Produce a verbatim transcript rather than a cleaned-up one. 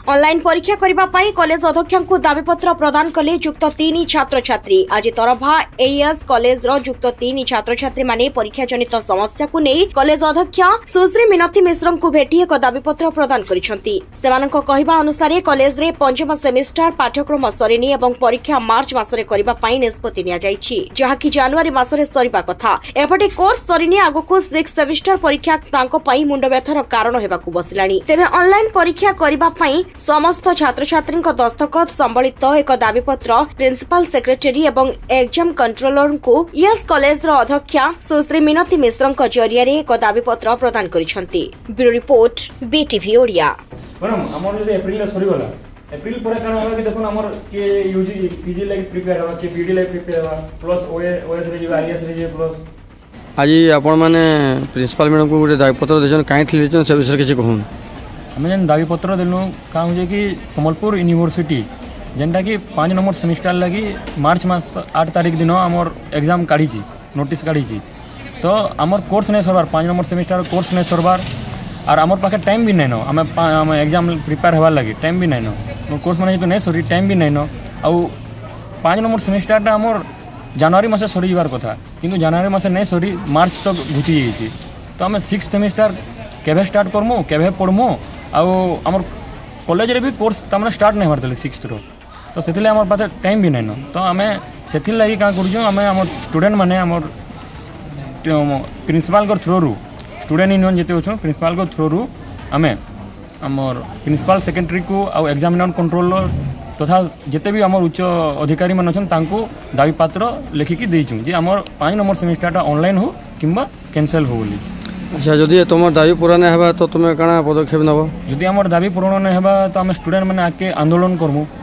Online परीक्षा करबा पाई college अध्यक्षଙ୍କୁ दाबीपत्र प्रदान कले युक्त तीन छात्र छात्री। आज तरभा एएस कॉलेज रो युक्त तीन छात्र छात्री माने परीक्षा जनित समस्या को नहीं कॉलेज अध्यक्ष सुश्री मिनती मिश्र को भेटी एक दाबीपत्र प्रदान करिसंती। सेमानक कहबा अनुसार कॉलेज रे पंचम सेमिस्टर पाठ्यक्रम सरीनी एवं परीक्षा मार्च मासरे करबा पाई निष्पत्ति निया जायछि, जहाकि जनवरी मासरे सरीबा कथा। एपटे कोर्स सरीनी आगको सिक्स सेमिस्टर परीक्षा तांको पाई मुंड व्यथर कारण हेबाकू बसिलानी। तेबे ऑनलाइन परीक्षा करबा पाई समस्त छात्र छात्री दस्तखत संबलित एक दाबीपत्र प्रिंसिपल सेक्रेटरी एवं एग्जाम कंट्रोलर को यस कॉलेज अध्यक्ष सुश्री मिनती मिश्र जरिया एक दाबीपत्र प्रदान करिसंती। Bureau report BTV Odia. Madam हमर जे एप्रिल सरी गला एप्रिल पर काना होला कि देखो हमर के यूजी पीजी लागि प्रिपेयर हवा के बीडी लागि प्रिपेयर हवा प्लस ओए ओएस रे जे आईएस रे जे प्लस आज आपण माने प्रिंसिपल मैडम को गोटे दाबीपत्र देछन काहे थि देछन से विषय किछि कहून। हमें जेन दाबीपत्र देलु का हो कि संबलपुर यूनिवर्सिटी जेनटा कि पाँच नंबर सेमिस्टर लगी मार्च मास आठ तारीख दिन आमर एग्जाम काढ़ी नोटिस काढ़ी तो आमर कोर्स नहीं सरबार पाँच नंबर सेमिस्टर कोर्स नहीं सरबार और आमर पाखे टाइम भी नहीं नो आम एग्जाम प्रिपेयर होवार लगी टाइम भी नहीं नो कोर्स मैंने तो नहीं सरी टाइम भी नहीं नो आउ पाँच नंबर सेमिस्टरटा आमर जनवरी मासे सरी जावार कथा किंतु जनवरी मासे नहीं सरी मार्च तक तो घुची जाइए तो आम सिक्स सेमिस्टर केभे स्टार्ट करमु केभे पढ़मु आउ आमर कॉलेज रे भी कोर्स तमने स्टार्ट नहीं होते सिक्स रो तो से आम पास टाइम भी नहीं नो तो आम से लगी क्या करूँ आम आम स्टूडेंट मैंने आम प्रिंसिपाल को थ्रो रू स्टूडेंट यूनियन जिते अच्छे प्रिंसिपाल को थ्रो रू आम आमर प्रिंसिपाल सेक्रेटरी को आउ एग्जामिनर कंट्रोलर तथा जिते भी आम उच्च अधिकारी मान अच्छा दाबीपत्र लिखिकी देचु जे आम पाँच नंबर सेमिस्टर ऑनलाइन हो कि कैंसल हो बोली। अच्छा जदि तुम दाबी पूरण है तो तुम्हें कଣା पदक्षेप नब? जदि आम दाबी पूरण नहीं है तो आम स्टूडेंट मैंने आके आंदोलन करमु।